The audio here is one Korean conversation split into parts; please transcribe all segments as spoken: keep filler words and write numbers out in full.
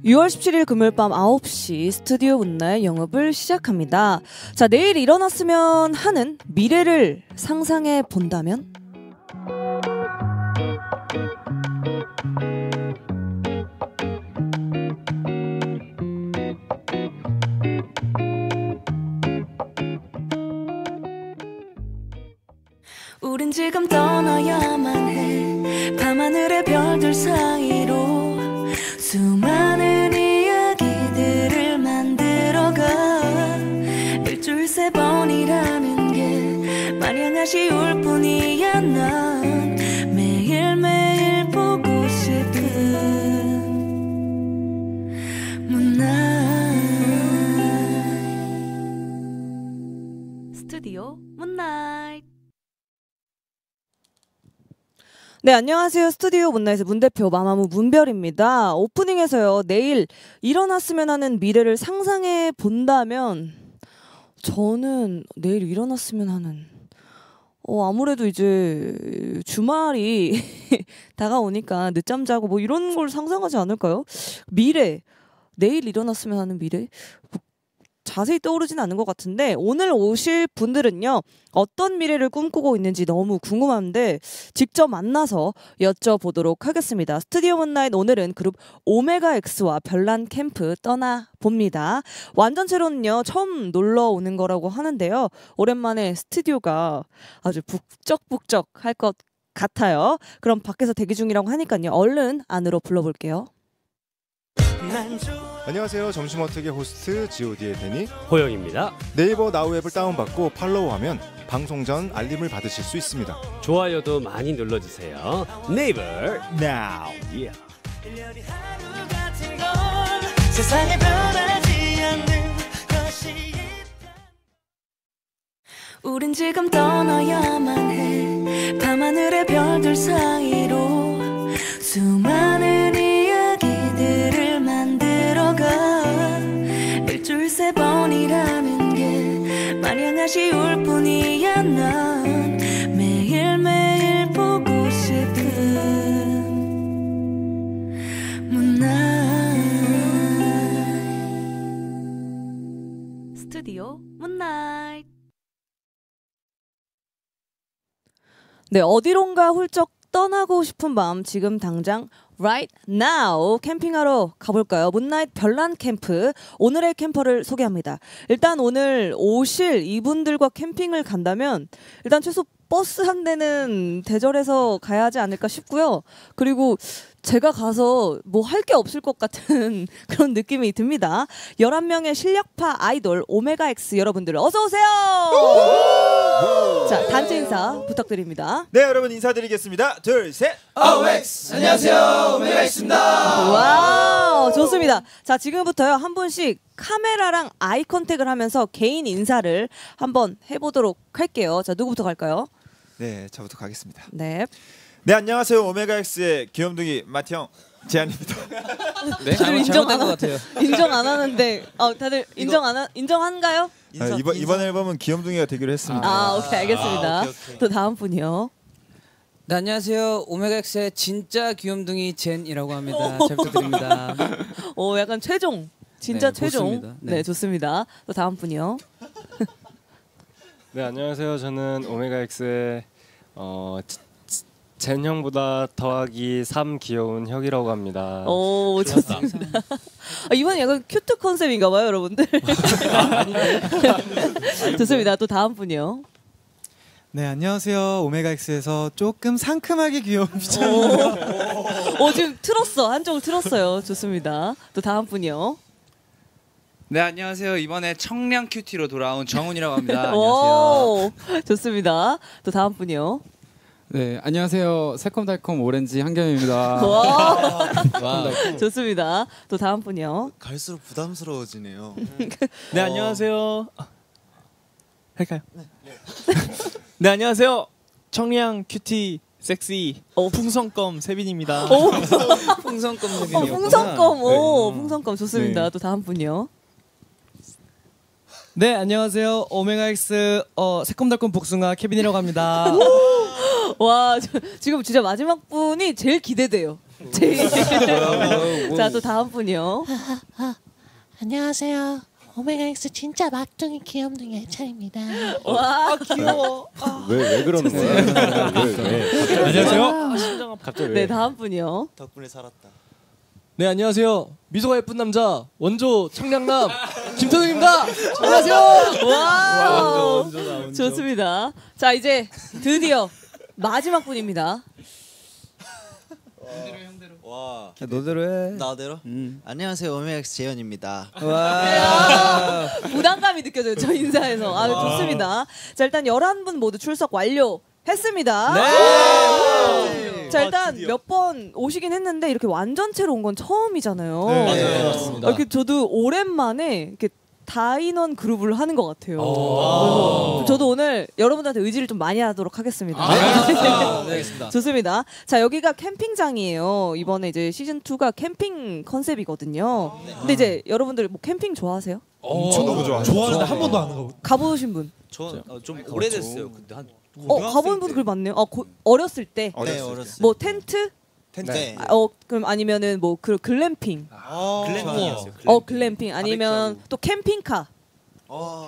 유월 십칠일 금요일 밤 아홉 시 스튜디오 문나의 영업을 시작합니다. 자, 내일 일어났으면 하는 미래를 상상해 본다면? 우린 지금 떠나야만 해. 밤하늘의 별들 사이로 수많은 이야기들을 만들어가. 일주일 세 번이라는 게 마냥 아쉬울 뿐이야. 난 매일매일 보고 싶은 문나잇. 스튜디오 문나잇. 네, 안녕하세요. 스튜디오 문나잇의 문대표 마마무 문별입니다. 오프닝에서요, 내일 일어났으면 하는 미래를 상상해 본다면 저는 내일 일어났으면 하는 어 아무래도 이제 주말이 다가오니까 늦잠 자고 뭐 이런 걸 상상하지 않을까요? 미래, 내일 일어났으면 하는 미래? 뭐 자세히 떠오르진 않은 것 같은데, 오늘 오실 분들은요 어떤 미래를 꿈꾸고 있는지 너무 궁금한데 직접 만나서 여쭤보도록 하겠습니다. 스튜디오 문나잇, 오늘은 그룹 오메가엑스와 별난 캠프 떠나봅니다. 완전체로는요 처음 놀러 오는 거라고 하는데요, 오랜만에 스튜디오가 아주 북적북적 할 것 같아요. 그럼 밖에서 대기 중이라고 하니까요 얼른 안으로 불러볼게요. 안녕하세요. 점심어택의 호스트 지오디의 데니 호영입니다. 네이버 나우 앱을 다운받고 팔로우하면 방송 전 알림을 받으실 수 있습니다. 좋아요도 많이 눌러주세요. 네이버 나우. 예. 우린 지금 떠나야만 해. 밤하늘의 별들 사이로 수많은 이야기들을 만들어가. 일주일 세 번이라는 게 마냥 아쉬울 뿐이야. 난 매일매일 보고 싶은 문나잇. 스튜디오 문나잇. 네, 어디론가 훌쩍 떠나고 싶은 마음, 지금 당장 right now 캠핑하러 가볼까요? 문나잇 별난 캠프, 오늘의 캠퍼를 소개합니다. 일단 오늘 오실 이분들과 캠핑을 간다면 일단 최소 버스 한 대는 대절해서 가야 하지 않을까 싶고요. 그리고 제가 가서 뭐 할 게 없을 것 같은 그런 느낌이 듭니다. 열한 명의 실력파 아이돌 오메가엑스 여러분들 어서 오세요. 자, 단체 인사 부탁드립니다. 네, 여러분 인사드리겠습니다. 둘, 셋. 오엑스! 안녕하세요, 오메가엑스입니다. 와우, 좋습니다. 자, 지금부터요 한 분씩 카메라랑 아이 컨택을 하면서 개인 인사를 한번 해보도록 할게요. 자, 누구부터 갈까요? 네, 저부터 가겠습니다. 네. 네, 안녕하세요. 오메가엑스의 귀염둥이 마티형 재한입니다. 네, 다들 인정 안 것 같아요. 인정 안 하는데, 어 다들 인정 안 하, 인정한가요? 인사, 아, 이번 인사. 이번 앨범은 귀염둥이가 되기로 했습니다. 아, 오케이, 알겠습니다. 아, 오케이, 오케이. 또 다음 분이요. 네, 안녕하세요. 오메가엑스의 진짜 귀염둥이 젠이라고 합니다. 잘 부탁드립니다. 오, 약간 최종, 진짜 네, 최종. 좋습니다. 네. 네, 좋습니다. 또 다음 분이요. 네, 안녕하세요. 저는 오메가엑스의 어, 젠 형보다 더하기 삼 귀여운 혁이라고 합니다. 오, 좋습니다. 아, 이번 약간 큐트 컨셉인가 봐요, 여러분들. 좋습니다. 또 다음 분이요. 네, 안녕하세요. 오메가엑스에서 조금 상큼하게 귀여운 비찬입니다. 오, 지금 틀었어. 한쪽을 틀었어요. 좋습니다. 또 다음 분이요. 네, 안녕하세요. 이번에 청량 큐티로 돌아온 정훈이라고 합니다. 안녕하세요. 오, 좋습니다. 또 다음 분이요. 네, 안녕하세요. 새콤달콤 오렌지 한겸입니다. 와, 좋습니다. 또 다음 분이요. 갈수록 부담스러워지네요. 네, 안녕하세요. 할까요? 네. 네, 안녕하세요. 청량 큐티 섹시 오. 풍선껌 세빈입니다. 오. 풍선껌 어, 세빈이요. 풍선껌. 오, 네. 풍선껌 좋습니다. 네. 또 다음 분이요. 네, 안녕하세요. 오메가엑스 어, 새콤달콤 복숭아 케빈이라고 합니다. 와, 저, 지금 진짜 마지막 분이 제일 기대돼요. 제이. 자, 또 다음 분이요. 안녕하세요. 오메가엑스 진짜 막둥이 귀염둥이 예찬입니다. 와, 귀여워. 왜 왜 그러는 거야? 왜 왜? 안녕하세요. 갑자기 왜? 네, 다음 분이요. 덕분에 살았다. 네, 안녕하세요. 미소가 예쁜 남자 원조 청량남 김선웅입니다. 안녕하세요. 와, 좋습니다. 자, 이제 드디어 마지막 분입니다. 와. 너대로 해. 나대로? 음. 안녕하세요. 오메가엑스 재현입니다. 와. 부담감이 느껴져요. 저 인사에서. 아, 좋습니다. 자, 일단 열한 분 모두 출석 완료했습니다. 네. 자, 일단 몇 번 오시긴 했는데 이렇게 완전체로 온 건 처음이잖아요. 네, 맞습니다. 아, 이렇게 저도 오랜만에 이렇게 다인원 그룹을 하는 것 같아요. 그래서 저도 오늘 여러분들한테 의지를 좀 많이 하도록 하겠습니다. 아, 네, 알겠습니다. 좋습니다. 자, 여기가 캠핑장이에요. 이번에 이제 시즌 이가 캠핑 컨셉이거든요. 근데 이제 여러분들 뭐 캠핑 좋아하세요? 엄청 너무 좋아. 좋아하는데 한 번도 안 가고. 가보신 분? 저좀 어, 좀 오래됐어요. 근데 한 어, 가본 분들 많네요. 어, 고, 어렸을 때. 네, 어렸을 뭐 텐트? 텐트. 네. 아, 어, 그럼 아니면은 뭐 그 글램핑. 아, 글램핑이었어요. 어, 글램핑 아니면 또 캠핑카. 어,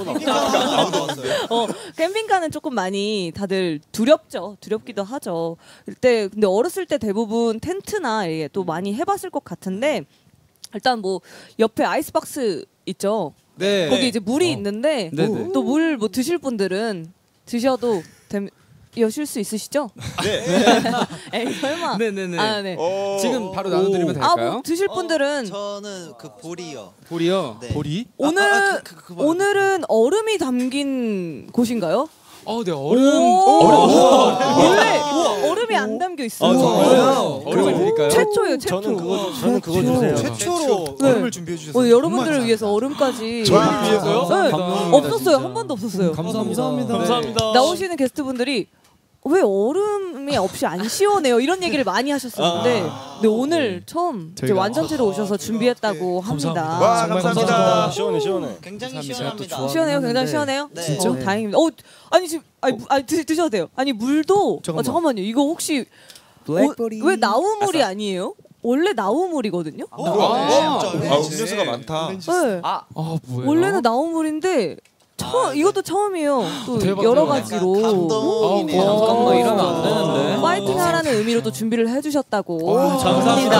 어, 캠핑카는 조금 많이 다들 두렵죠. 두렵기도 하죠. 그때 근데 어렸을 때 대부분 텐트나 이게 또 많이 해봤을 것 같은데 일단 뭐 옆에 아이스박스 있죠. 네. 거기 이제 물이 있는데 네네. 또 물 뭐 드실 분들은 드셔도 됨. 여실 수 있으시죠? 네. 에이, 설마. 네네네. 아, 네. 지금 바로 나눠드리면 아, 될까요? 뭐 드실 분들은 저는 그 보리요. 볼이요. 네. 보리? 오늘 아, 그, 그, 그, 그 오늘은 얼음이 담긴 곳인가요? 어, 네 얼음. 얼음. 원래 얼음이 안 담겨 있어요. 아, 정말요? 얼음을 드릴까요? 최초예요, 최초. 저는 그거 저는 그거 주세요. 최초로 네. 얼음을 준비해 주셔서 오늘 여러분들을 위해서 얼음까지. 저희를 위해서요? 네. 감사합니다, 없었어요. 진짜. 한 번도 없었어요. 감사합니다. 감사합니다. 나오시는 게스트분들이 왜 얼음이 없이 안 시원해요? 이런 얘기를 많이 하셨었는데, 근데 오늘 처음 이제 저희가- 완전체로 오셔서 준비했다고 합니다. 와, 정말 감사합니다. 감사합니다. 시원해 시원해. 굉장히 감사합니다. 시원합니다. 또 시원해요? 굉장히 시원해요? 네. 어, 진짜? 다행입니다. 어, 아니 지금 아니, 무- 아니 드, 드셔도 돼요. 아니 물도 잠깐만. 어, 잠깐만요. 이거 혹시 어, 왜 나우물이 아니에요? 원래 나우물이거든요. 오, 아, 진짜요? 아, 음료수가 많다. 네. 아, 아 뭐예요? 원래는 나우물인데 처음 이것도 처음이에요. 또 대박, 여러 대박. 가지로. 감동이네요. 어, 잠깐만 이러면 안 되는데. 파이팅 하라는 의미로 또 준비를 해주셨다고 감사합니다.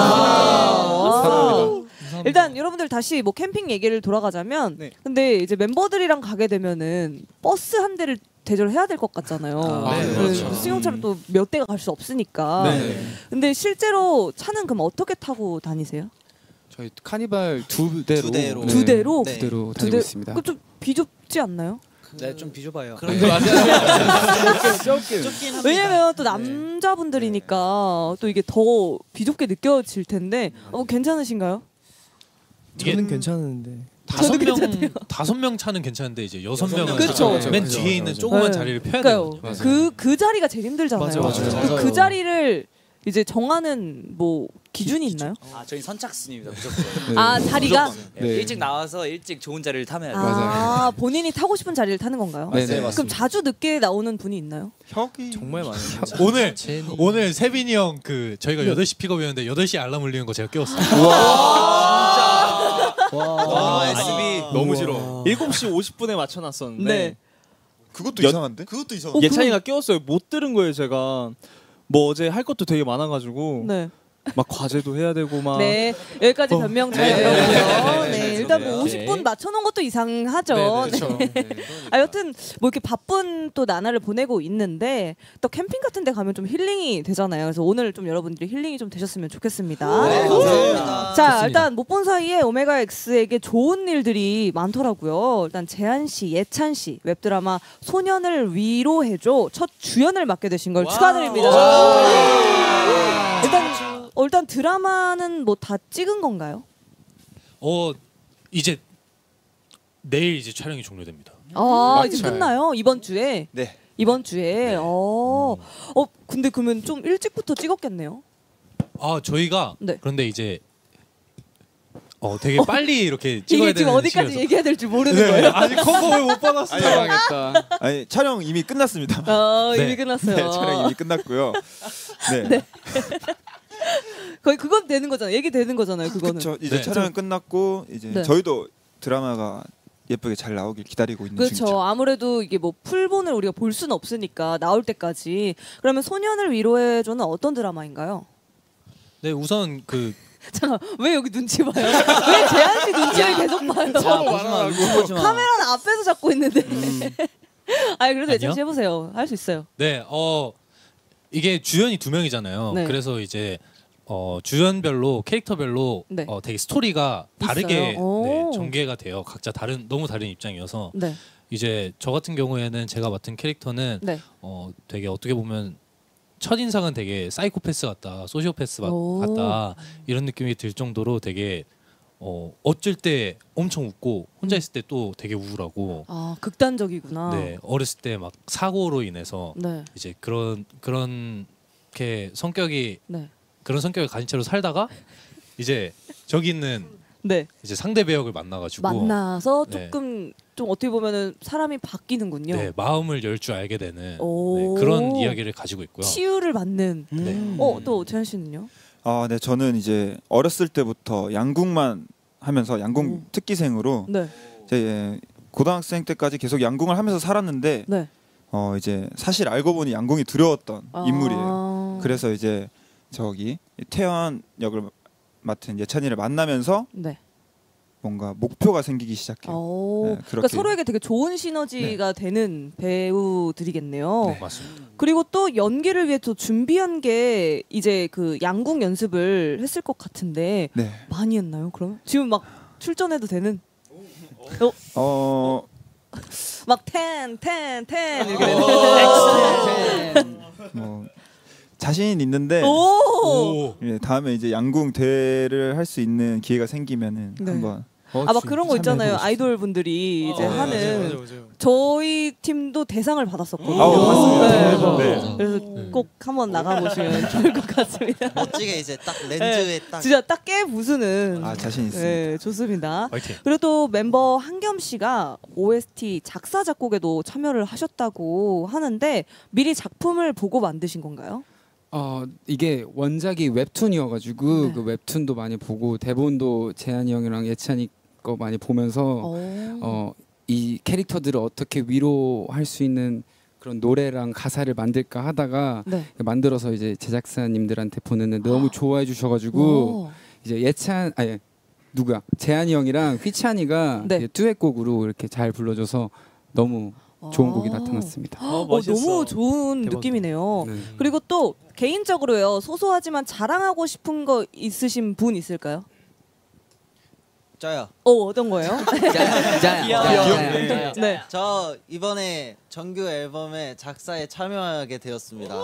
와. 일단 여러분들 다시 뭐 캠핑 얘기를 돌아가자면, 네. 근데 이제 멤버들이랑 가게 되면은 버스 한 대를 대절을 해야 될 것 같잖아요. 아, 네, 그 그렇죠. 승용차로 또 몇 대가 갈 수 없으니까. 네. 근데 실제로 차는 그럼 어떻게 타고 다니세요? 저희 카니발 두 대로 두 대로. 네, 두 대로? 네. 두 대로 두 다니고 대- 있습니다. 그럼 좀 비좁지 않나요? 네, 좀 비좁아요. 그런데 좁긴 좁긴 합니다. 왜냐면 또 남자분들이니까 또 이게 더 비좁게 느껴질 텐데 어, 괜찮으신가요? 저는 괜찮은데. 다섯 저도 명 괜찮아요. 다섯 명 차는 괜찮은데 이제 여섯 명은 그쵸. 그쵸, 맨 그쵸, 뒤에 있는 맞아. 조그만 네. 자리를 펴야 그러니까요. 돼요. 그, 그 자리가 제일 힘들잖아요. 맞아요, 맞아요. 그, 그 맞아요. 자리를 이제 정하는 뭐 기준이 있나요? 아, 저희 선착순입니다. 무조건. 아, 자리가? 무조건. 네. 일찍 나와서 일찍 좋은 자리를 타면 돼요. 아, 본인이 타고 싶은 자리를 타는 건가요? 네, 네, 그럼 자주 늦게 나오는 분이 있나요? 혁이 정말 많아요. 오늘 제니. 오늘 세빈이 형 그 저희가 여덟 시 픽업이었는데 여덟 시에 알람 울리는 거 제가 깨웠어요. 와, 아, 에스비. 너무 싫어. 일곱 시 오십 분에 맞춰놨었는데 네. 그것도 여- 이상한데? 그것도 어, 이상해. 예찬이가 깨웠어요. 못 들은 거예요, 제가. 뭐 어제 할 것도 되게 많아가지고 네. 막 과제도 해야 되고 막. 네. 여기까지 어. 변명 잘 네, 네, 들었고요. 네, 네. 네, 일단 네, 뭐 네. 오십 분 맞춰놓은 것도 이상하죠. 네, 네, 그렇죠. 네. 아, 여튼 뭐 이렇게 바쁜 또 나날을 보내고 있는데 또 캠핑 같은 데 가면 좀 힐링이 되잖아요. 그래서 오늘 좀 여러분들이 힐링이 좀 되셨으면 좋겠습니다. 네, 감사합니다. 자, 좋습니다. 일단 못 본 사이에 오메가 X에게 좋은 일들이 많더라고요. 일단 재한 씨, 예찬 씨 웹드라마 소년을 위로해줘 첫 주연을 맡게 되신 걸 축하드립니다. 일단 어, 일단 드라마는 뭐 다 찍은 건가요? 어 이제 내일 이제 촬영이 종료됩니다. 아, 이제 맞아요. 끝나요? 이번 주에? 네. 이번 주에. 어. 어, 근데 그러면 좀 일찍부터 찍었겠네요. 아 저희가 네. 그런데 이제 어 되게 빨리 이렇게 찍어야 이게 지금 되는 어디까지 시기여서. 얘기해야 될지 모르는 네, 거예요. 아직 컨펌을 못 받았어요. 당황했다. 아니 촬영 이미 끝났습니다. 어, 네. 이미 끝났어요. 네, 촬영 이미 끝났고요. 네. 거의 그건 되는 거잖아요. 얘기 되는 거잖아요. 그거는. 그렇죠. 이제 네. 촬영이 끝났고 이제 네. 저희도 드라마가 예쁘게 잘 나오길 기다리고 있는 그렇죠. 중이죠. 아무래도 이게 뭐 풀본을 우리가 볼 수는 없으니까 나올 때까지. 그러면 소년을 위로해줘는 어떤 드라마인가요? 네, 우선 그 잠깐 왜 여기 눈치 봐요? 왜 재한 씨 눈치를 계속 봐요? 카메라는 앞에서 잡고 있는데. 음. 아니 그래도 예찬 씨 아니요? 해보세요. 할 수 있어요. 네, 어 이게 주연이 두 명이잖아요. 네. 그래서 이제 어, 주연별로 캐릭터별로 네. 어, 되게 스토리가 다르게 있어요? 오. 네, 전개가 돼요. 각자 다른 너무 다른 입장이어서 네. 이제 저 같은 경우에는 제가 맡은 캐릭터는 네. 어, 되게 어떻게 보면 첫 인상은 되게 사이코패스 같다, 소시오패스 같- 오. 같다 이런 느낌이 들 정도로 되게 어, 어쩔 때 엄청 웃고 혼자 있을 때 또 되게 우울하고 아 극단적이구나. 네, 어렸을 때 막 사고로 인해서 네. 이제 그런 그런 게 성격이 네. 그런 성격을 가진 채로 살다가 이제 저기 있는 네. 이제 상대 배역을 만나가지고 만나서 네. 조금 좀 어떻게 보면은 사람이 바뀌는군요. 네, 마음을 열 줄 알게 되는 오. 네, 그런 이야기를 가지고 있고요. 치유를 받는. 네. 어, 또 재현 씨는요? 아, 네, 저는 이제 어렸을 때부터 양궁만 하면서 양궁 특기생으로 네. 이제 고등학생 때까지 계속 양궁을 하면서 살았는데 네. 어 이제 사실 알고 보니 양궁이 두려웠던 아. 인물이에요. 그래서 이제 저기 태연 역을 맡은 예찬이를 만나면서 네. 뭔가 목표가 생기기 시작해요. 오. 네, 그러니까 그렇게. 서로에게 되게 좋은 시너지가 되는 배우들이겠네요. 네, 맞습니다. 그리고 또 연기를 위해 또 준비한 게 이제 그 양궁 연습을 했을 것 같은데 네. 많이 했나요? 그럼 지금 막 출전해도 되는? 어? 어 막 텐, 텐, 텐 이렇게 되는. 뭐 자신 있는데 오! 예, 다음에 이제 양궁 대회를 할 수 있는 기회가 생기면은 네. 한번 아 막 그런 거 있잖아요. 아이돌 분들이 이제 어, 네, 하는 맞아요, 맞아요. 저희 팀도 대상을 받았었거든요. 아, 맞습니다. 네. 대박. 네. 그래서 꼭 한번 나가 보시면 좋을 것 같습니다. 멋지게 이제 딱 렌즈에 딱 진짜 딱 깨 부수는. 아, 자신 있습니다. 네, 좋습니다. 화이팅. 그리고 또 멤버 한겸 씨가 오에스티 작사 작곡에도 참여를 하셨다고 하는데 미리 작품을 보고 만드신 건가요? 어 이게 원작이 웹툰이어가지고 그 웹툰도 많이 보고 대본도 재한이 형이랑 예찬이 거 많이 보면서 어 이 캐릭터들을 어떻게 위로할 수 있는 그런 노래랑 가사를 만들까 하다가 네. 만들어서 이제 제작사님들한테 보냈는데 너무 좋아해 주셔가지고 오. 이제 예찬 아니 누구야 재한이 형이랑 휘찬이가 네. 이제 듀엣곡으로 이렇게 잘 불러줘서 너무 좋은 곡이 나타났습니다. 어, 너무 좋은 느낌이네요. 네. 그리고 또 개인적으로요 소소하지만 자랑하고 싶은 거 있으신 분 있을까요? 저요. 어 어떤 거예요? 자야. 귀엽네. 네. 저 이번에 정규 앨범에 작사에 참여하게 되었습니다.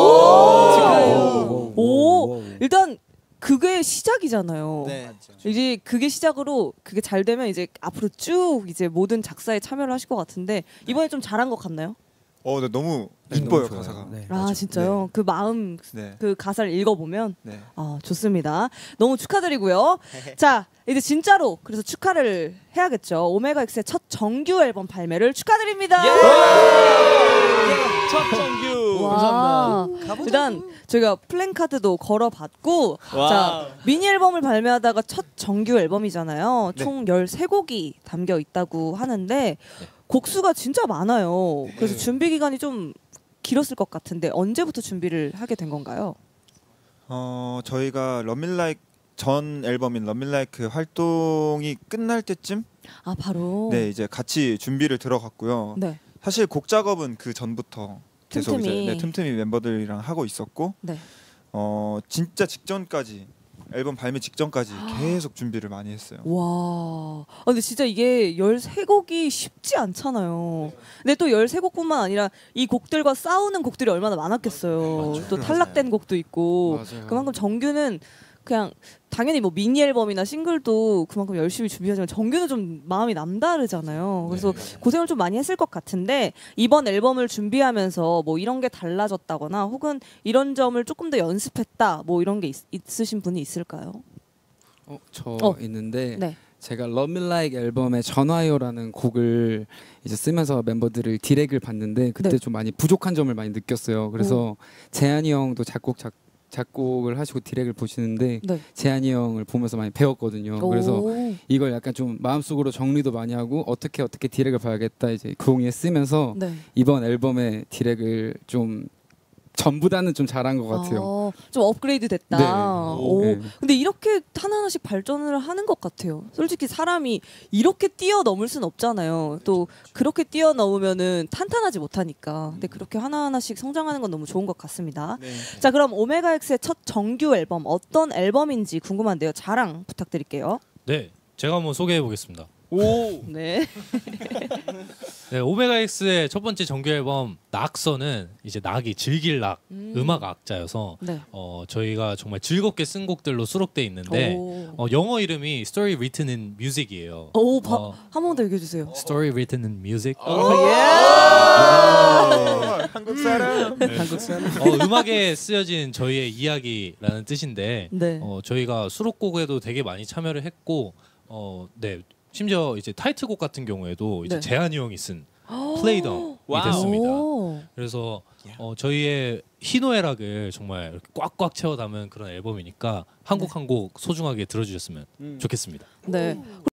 오, 오, 일단 그게 시작이잖아요. 네. 이제 그게 시작으로 그게 잘 되면 이제 앞으로 쭉 이제 모든 작사에 참여를 하실 것 같은데 이번에 좀 잘한 것 같나요? 어, 네, 너무 네, 이뻐요 너무 좋아요. 가사가. 네. 아 진짜요? 그 마음 네. 그 가사를 읽어보면 네. 아 좋습니다. 너무 축하드리고요. 자 이제 진짜로 그래서 축하를 해야겠죠. 오메가엑스의 첫 정규 앨범 발매를 축하드립니다. 첫 정규. 와, 일단 저희가 플랜카드도 걸어봤고 와. 자 미니 앨범을 발매하다가 첫 정규 앨범이잖아요. 네. 총 열세 곡이 담겨 있다고 하는데 곡수가 진짜 많아요. 그래서 준비 기간이 좀 길었을 것 같은데 언제부터 준비를 하게 된 건가요? 어 저희가 러밀라이크 전 앨범인 러밀라이크 활동이 끝날 때쯤 아 바로 네 이제 같이 준비를 들어갔고요. 네. 사실 곡 작업은 그 전부터 계속 틈틈이. 이제 네, 틈틈이 멤버들이랑 하고 있었고 네. 어 진짜 직전까지 앨범 발매 직전까지 계속 준비를 많이 했어요. 와. 아, 근데 진짜 이게 열세 곡이 쉽지 않잖아요. 근데 또 열세 곡뿐만 아니라 이 곡들과 싸우는 곡들이 얼마나 많았겠어요. 또 탈락된 곡도 있고. 맞아요. 그만큼 정규는 그냥 당연히 뭐 미니 앨범이나 싱글도 그만큼 열심히 준비하지만 정규는 좀 마음이 남다르잖아요. 그래서 고생을 좀 많이 했을 것 같은데 이번 앨범을 준비하면서 뭐 이런 게 달라졌다거나 혹은 이런 점을 조금 더 연습했다 뭐 이런 게 있, 있으신 분이 있을까요? 어, 저 어. 있는데 네. 제가 Love Me Like 앨범의 전화요라는 곡을 이제 쓰면서 멤버들을 디렉을 봤는데 그때 네. 좀 많이 부족한 점을 많이 느꼈어요. 그래서 재한이 형도 작곡 작, 작곡을 하시고 디렉을 보시는데 네. 재한이 형을 보면서 많이 배웠거든요. 오. 그래서 이걸 약간 좀 마음속으로 정리도 많이 하고 어떻게 어떻게 디렉을 봐야겠다 이제 그 공에 쓰면서 네. 이번 앨범의 디렉을 좀 전보다는 좀 잘한 것 같아요. 어, 좀 업그레이드 됐다. 네. 오. 네. 근데 이렇게 하나하나씩 발전을 하는 것 같아요. 솔직히 사람이 이렇게 뛰어넘을 순 없잖아요. 또 그렇게 뛰어넘으면은 탄탄하지 못하니까. 근데 그렇게 하나하나씩 성장하는 건 너무 좋은 것 같습니다. 네. 자, 그럼 오메가엑스의 첫 정규 앨범 어떤 앨범인지 궁금한데요. 자랑 부탁드릴게요. 네, 제가 한번 소개해 보겠습니다. 오. 네. 네, 오메가엑스의 첫 번째 정규 앨범 낙서는 이제 낙이 즐길 낙 음. 음악 악자여서 네. 어, 저희가 정말 즐겁게 쓴 곡들로 수록돼 있는데 오. 어, 영어 이름이 Story Written in Music이에요. 오, 바, 어, 한 번 더 얘기해 주세요. Story Written in Music. 오, 예. 한국 사람. 네. 한국 사람. 어, 음악에 쓰여진 저희의 이야기라는 뜻인데 네. 어, 저희가 수록곡에도 되게 많이 참여를 했고 어, 네. 심지어 이제 타이틀곡 같은 경우에도 이제 네. 재한이 형이 쓴 플레이덤이 됐습니다. 오. 그래서 어, 저희의 희노애락을 정말 이렇게 꽉꽉 채워 담은 그런 앨범이니까 한 곡 한 곡 소중하게 들어주셨으면 좋겠습니다. 네.